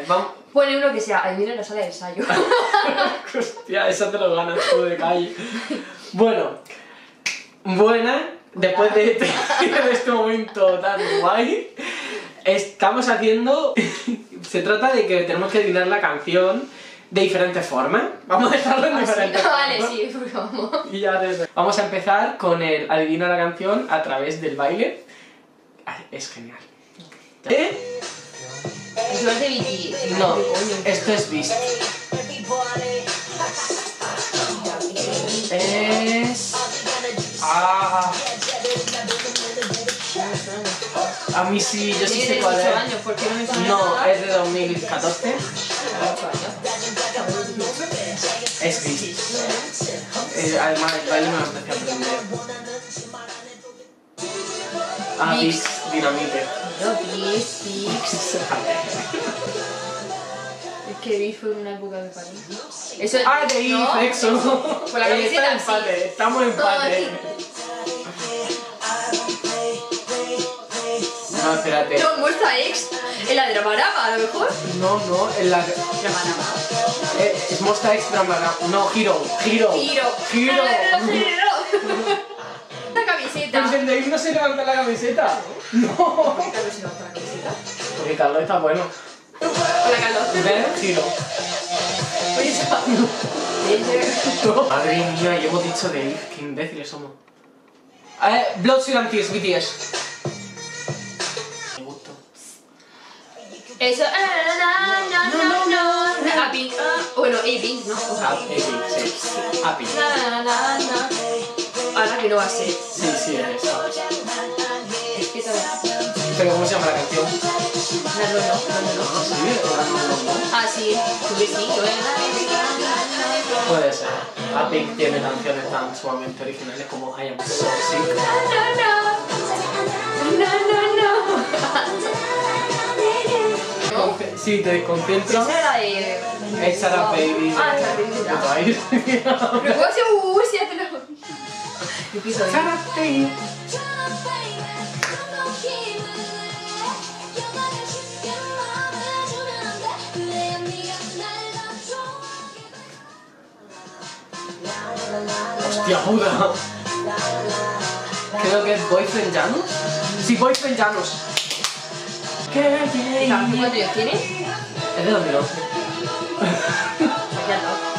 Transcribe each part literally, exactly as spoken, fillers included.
vamos. Pone uno que sea, adivina en la sala de ensayo. Hostia, eso te lo ganas tú de calle. Bueno, buena, después de este, de este momento tan guay, estamos haciendo... Se trata de que tenemos que adivinar la canción de diferentes formas. Vamos a dejarlo en diferentes Ah, formas. vale, sí, pues vamos. Y ya desde... Vamos a empezar con el adivina la canción a través del baile. Ah, es genial. ¿Eh? Eso es de B T S. No, ¿Qué coño? esto es Beast. Es... Ah... A mí sí, yo sí sé cuál es. años, ¿por qué no me suena No, nada? es de dos mil catorce. ocho años. Es Beast. Eh, además, el baile me lo empecé a aprender. Ah, Beast. Beast, Dinamite. No, Beast, Beast. Es que Beast fue en una época de París. Eso es... Ah, de If, ¿no? Exo. Por la Eh, camiseta, está en empate, sí. estamos en empate. No, espérate. No, muestra ex. En la de Dramarama, a lo mejor. No, no, en la... Dramarama. Eh, es Monsta Extra, no, Hero, Hero. Giro. Giro. Giro. La camiseta. ¿Pero el de If no se levanta la camiseta? No. ¿Por qué Carlos se levanta la camiseta? Porque Carlos está bueno. Hola, Carlos. ¿Ves? Giro. Oye, esa... Madre mía, ya hemos dicho de If, qué imbéciles somos. Eh, Blood, Sweat and Tears, B T S. Me gustó. Eso... No, no, no, no. A Pink. Bueno, A Pink, ¿no? O sea, Ah, Epic, sí. Happy. Na, na, na. Ahora que no va a ser. Sí, sí, es esa. Es que también. ¿Pero cómo se llama la canción? No, no, no, no, no. ¿Sí? ¿O la no, no? Ah, sí. Tu vecino, ¿eh? Puede ser. A Pink tiene canciones tan sumamente originales como I Am So Sick. No, no, no. No, no, no. Sí, te desconcentro. Esa era de... Es Sarah Baby. Ah, Sarah Baby. De Twice. Pero ¿cómo se uh, sí, ya te lo... Yo pienso Sarah Baby. Hostia puta. Creo que es Boyfriend Janus. Sí, Boyfriend Janus. ¿Cuántos años tiene? Es de dos mil once. Ya no.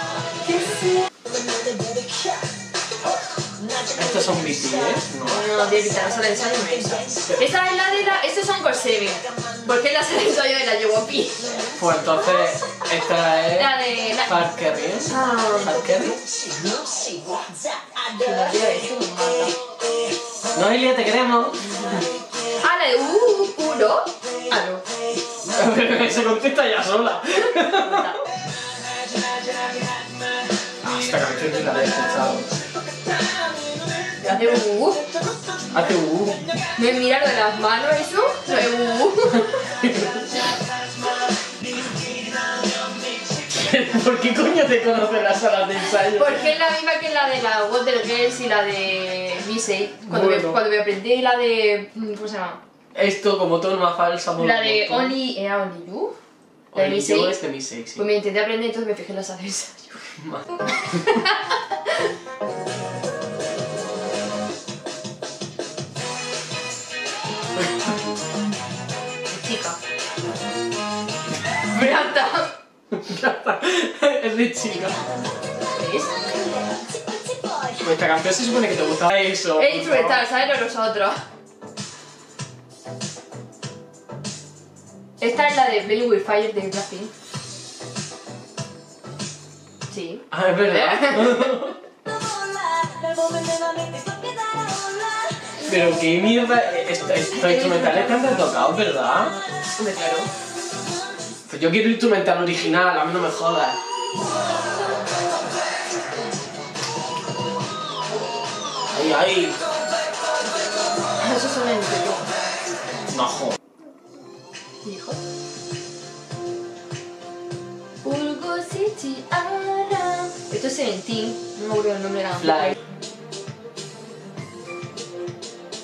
Estos son B T S, ¿no? No, de evitar la sala de ensayo no es esa. Esta es la de la... Estos son Core Seven. ¿Por qué la sala de ensayo de la Yewopi? Pues entonces, esta es... La de... La... Hard Carry, ¿eh? Ah, Hard Carry. que no diga esto, me mata. Noelia, te queremos. Ah, la de uh, uh, ¿no? Ah, no. Se contesta ya sola. Mata. Ah, esta canción sí la he escuchado. Hace uh. Hace uh. Me mira lo de las manos, eso. Lo de uh. ¿Por qué coño te conoces las salas de ensayo? Porque es la misma que la de la Wonder Girls y la de B seis. Cuando, Bueno. me, cuando me aprendí la de... ¿Cómo se llama? Esto como toma falsa. La de Only... ¿Era Only You? La de Only B You seis. es de Mi seis, sí. Pues me intenté aprender, entonces me fijé en la sala de ensayo. Chica. Brata. Ya está. Es de chica. ¿Ves? Esta canción se supone que te gustaba eso. Es instrumental, ¿sabes? No nosotros. Esta es la de Playing with Fire de Blackpink. Sí. Ah, es verdad. Pero qué mierda. Estos esto instrumentales te han retocado, ¿verdad? Hombre, claro. Pues yo quiero instrumental original, a mí no me jodas. Ay, ay. Eso son en YouTube. No jodas. Hijo. Urgo City Ara. Esto es Seventeen. No me acuerdo el nombre de la Fly.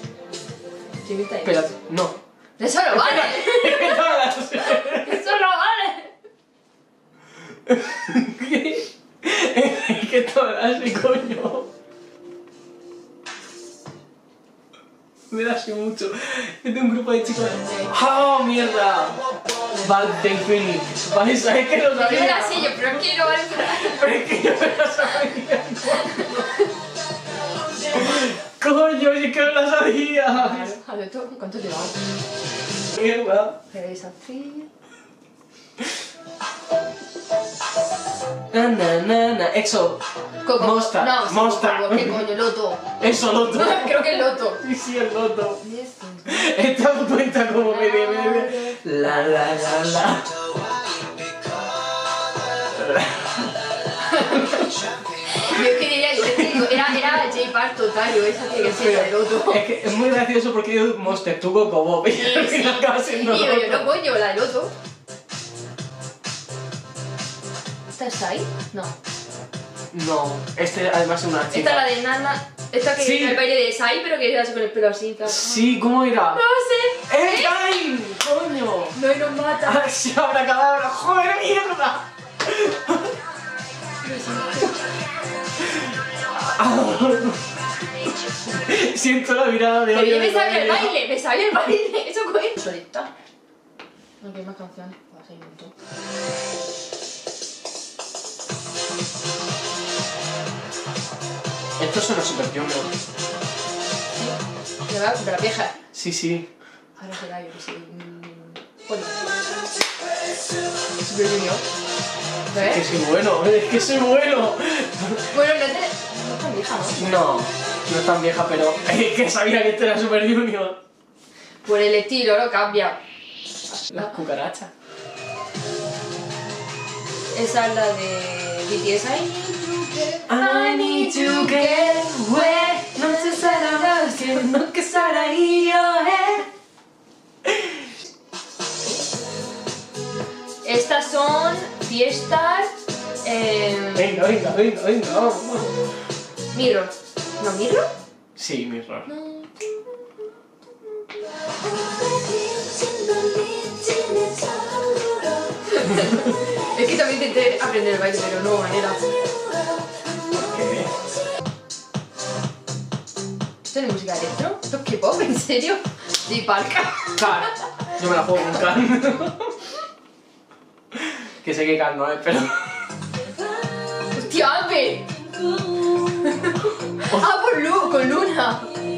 ¿Qué grita ahí? Espérate, no. ¡Eso no vale! ¡Eso no vale! ¿Qué? ¿Qué todas, mi coño? Me da así mucho. Es de un grupo de chicos. ¡Oh, mierda! Bad Day Phoenix. Vale, ¿sabes que lo Yo sabía? me la sé, yo, pero es que no vale para... Pero es que yo me la sabía. Coño, es que no la sabía. A ver, ¿tú cuánto te va? Mierda. Eres actriz. Na, na, na, na. Exo. Coco. Mostar. No, sí, Mostar. Coco, ¿qué coño? Loto. Eso, Loto. Creo que es Loto. Sí, sí, el Loto. Esta cuenta como medio medio. La, la, la, la. Yo es que diría, yo te digo, era, era J Park total, yo esa tiene que ser la de Loto. Es que es muy gracioso porque yo Monster, tú Coco Bob y Sí, al sí. final acaba siendo Y yo, yo Loto. no coño, la de Loto. ¿Esta es ahí? No. No, este además es una Esta chica. es la de Nana. Esta que Sí. el baile de Sai, pero que hace con el pelo así. Tal. Sí, ¿cómo era? No sé. ¡Eh, Time! ¡Coño! No, y nos mata. ¡Ah, sí, ahora cadabra! ¡Joder, mierda! Siento la mirada de Pero odio yo me de sabía el Gabriela. baile, me sabía el baile. Eso fue. Solita. No, que hay más canciones. Pues hay un montón. Esto suena Super Junior. De la, de la vieja. Sí, sí. Ahora será yo que sí. mm, Bueno. Super Junior. Es que ¿Ves? soy bueno, es que soy bueno. Bueno, no es de... No es tan vieja, ¿no? No, no es tan vieja, pero es que sabía que esto era Super Junior. Por el estilo, lo cambia. Las cucarachas. Esa es la de B T S. I need to get... I need to get away. No sé si ahora siendo que estará ahí yo, eh. Estas son fiestas... Eh, Venga, venga, venga, venga, vamos, vamos. Mirror. ¿No Mirror? Sí, mi error. Es que también intenté aprender el baile, pero no hubo manera. ¿Qué? ¿Esto es música electro? ¿Esto es K-pop? ¿En serio? J Park. Car. Yo me la juego con Car. Que sé que Car no es, pero... ¡Hostia, Ape! ¡Ah, por Lu! ¡Con Luna!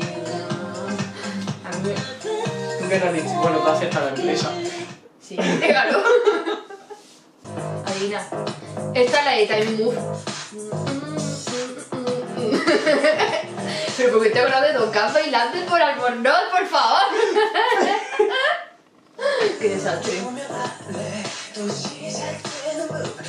A mí me... ¿Tú qué no has dicho? Bueno, tú aceptas la empresa. Sí, claro. Adivina. Esta es la de Time Move. Pero porque tengo ganas de tocar bailando por Albornoz, por favor. Qué desastre.